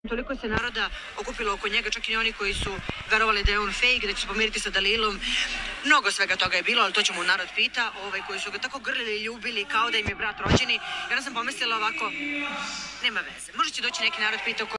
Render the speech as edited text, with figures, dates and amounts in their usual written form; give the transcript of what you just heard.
Toliko se naroda okupilo oko njega, čak i oni koji su verovali da je on fake, da će se pomiriti sa Dalilom. Mnogo svega toga je bilo, ali to ćemo narod pita, koji su ga tako grlili i ljubili kao da im je brat rođeni. I onda sam pomislila ovako, nema veze. Možda će doći neki narod pita